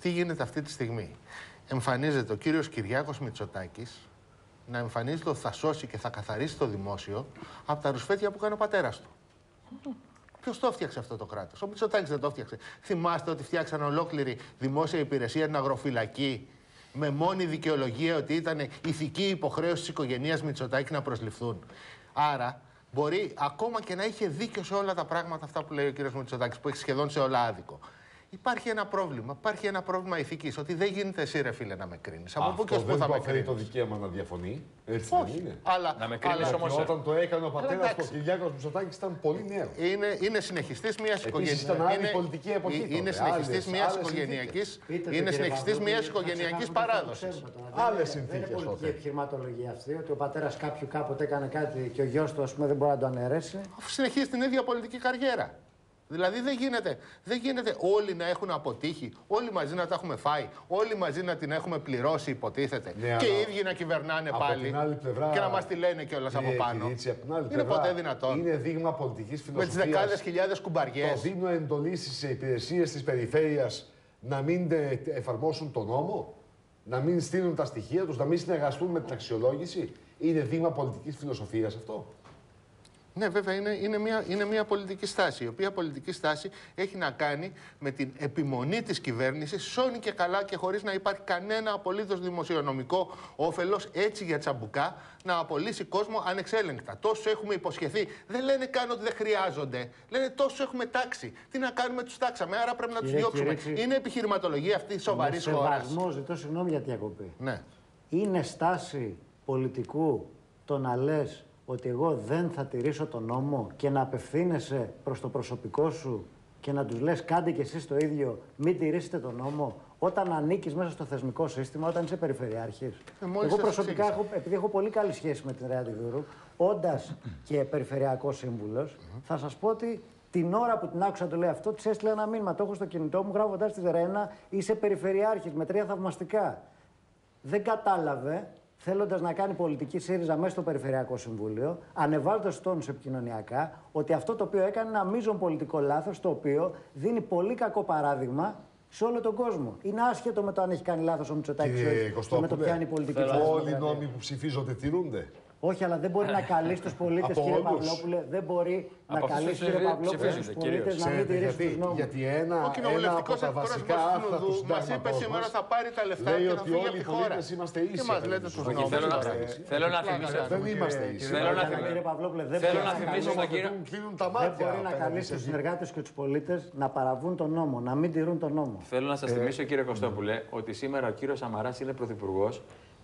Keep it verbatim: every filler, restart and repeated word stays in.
τι γίνεται αυτή τη στιγμή. Εμφανίζεται ο κύριος Κυριάκος Μητσοτάκης να εμφανίζεται ότι θα σώσει και θα καθαρίσει το δημόσιο από τα ρουσφέτια που κάνει ο πατέρας του. Ποιος το έφτιαξε αυτό το κράτος? Ο Μητσοτάκης δεν το έφτιαξε. Θυμάστε ότι φτιάξαν ολόκληρη δημόσια υπηρεσία, την αγροφυλακή, με μόνη δικαιολογία ότι ήταν ηθική υποχρέωση της οικογένειας Μητσοτάκη να προσληφθούν. Άρα, μπορεί ακόμα και να είχε δίκιο σε όλα τα πράγματα αυτά που λέει ο κύριος Μητσοτάκης, που έχει σχεδόν σε όλα άδικο. Υπάρχει ένα πρόβλημα. Υπάρχει ένα πρόβλημα ηθικής. Ότι δεν γίνεται εσύ, ρε φίλε, να με κρίνεις. Από πού και ως πού θα με κρίνεις? το δικαίωμα να διαφωνεί. Έτσι όχι, δεν είναι. Αλλά, να με κρίνεις αλλά, όμως. Όταν το έκανε ο πατέρας του, ο Κυριάκος Μητσοτάκης ήταν πολύ νέο. Είναι, είναι συνεχιστής μιας οικογένειας. Ήταν άλλη πολιτική εποχή. Είναι συνεχιστής μιας οικογενειακής, είναι συνεχιστής μιας οικογενειακής παράδοσης. Άλλες συνθήκες. Δεν είναι πολιτική επιχειρηματολογία αυτή, ότι ο πατέρας κάποιου κάποτε έκανε κάτι και ο γιος του, ας πούμε, δεν μπορεί να το αναιρέσει. Συνεχίζει την ίδια πολιτική καριέρα. Δηλαδή δεν γίνεται, δεν γίνεται όλοι να έχουν αποτύχει, όλοι μαζί να τα έχουμε φάει, όλοι μαζί να την έχουμε πληρώσει, υποτίθεται. Ναι, και οι ίδιοι να κυβερνάνε πάλι πλευρά, και να μας τη λένε κιόλας από πάνω. Κυρίτσι, από την άλλη είναι πλευρά, ποτέ δυνατόν? Είναι δείγμα πολιτικής φιλοσοφίας. Με τις δεκάδες χιλιάδες κουμπαριές. Το δίνω εντολής σε υπηρεσίες της περιφέρειας να μην εφαρμόσουν τον νόμο, να μην στείλουν τα στοιχεία τους, να μην συνεργαστούν με την αξιολόγηση. Είναι δείγμα πολιτικής φιλοσοφίας αυτό? Ναι, βέβαια, είναι, είναι, μια, είναι μια πολιτική στάση, η οποία πολιτική στάση έχει να κάνει με την επιμονή της κυβέρνησης, σώνει και καλά και χωρίς να υπάρχει κανένα απολύτως δημοσιονομικό όφελος, έτσι για τσαμπουκά, να απολύσει κόσμο ανεξέλεγκτα. Τόσο έχουμε υποσχεθεί. Δεν λένε καν ότι δεν χρειάζονται. Λένε τόσο έχουμε τάξει. Τι να κάνουμε, τους τάξαμε, άρα πρέπει να τους διώξουμε. Κυρίτσι, είναι επιχειρηματολογία αυτή σοβαρή χώρα. Σεβασμό, ζητώ συγγνώμη για τη διακοπή. Ναι. Είναι στάση πολιτικού το να λες ότι εγώ δεν θα τηρήσω τον νόμο και να απευθύνεσαι προς το προσωπικό σου και να τους λες κάντε κι εσείς το ίδιο, μην τηρήσετε τον νόμο, όταν ανήκεις μέσα στο θεσμικό σύστημα, όταν είσαι περιφερειάρχης. Ε, εγώ προσωπικά, έχω, επειδή έχω πολύ καλή σχέση με την Ρέα Αντιδούρου, όντας και περιφερειακός σύμβουλος, mm-hmm. θα σας πω ότι την ώρα που την άκουσα το λέει αυτό, της έστειλα ένα μήνυμα. Το έχω στο κινητό μου, γράφοντας τη Ρένα, είσαι περιφερειάρχης με τρία θαυμαστικά. Δεν κατάλαβε. Θέλοντας να κάνει πολιτική ΣΥΡΙΖΑ μέσα στο Περιφερειακό Συμβούλιο, ανεβάζοντας τόνους επικοινωνιακά, ότι αυτό το οποίο έκανε είναι ένα μείζον πολιτικό λάθος, το οποίο δίνει πολύ κακό παράδειγμα σε όλο τον κόσμο. Είναι άσχετο με το αν έχει κάνει λάθος ο Μητσοτάκης και με το ποια είναι η πολιτική του. Όλοι οι νόμοι που ψηφίζονται τηρούνται. Όχι, αλλά δεν μπορεί να καλεί τους πολίτες, κύριε Παυλόπουλε, δεν μπορεί να καλεί, κύριε Παυλόπουλε, τους πολίτες να μην τηρήσουν τους νόμους. Γιατί ένα, ο κοινοβουλευτικός βασικά άρθρα του μας είπε σήμερα θα πάρει τα λεφτά και θα φύγει από τη χώρα. Είμαστε ίσοι. Και μας λέτε τους νόμους. Θέλω να θυμίσω. Δεν είμαστε ίσοι. Κύριε Παυλόπουλε, δεν θέλω να θυμίσω στον κύριο. Δεν μπορεί να καλέσει τους συνεργάτες και τους πολίτες να παραβούν τον νόμο, να μην τηρούν τον νόμο. Θέλω να σας θυμίσω, κύριε Κωστόπουλε, ότι σήμερα ο κύριος Σαμαράς είναι πρωθυπουργός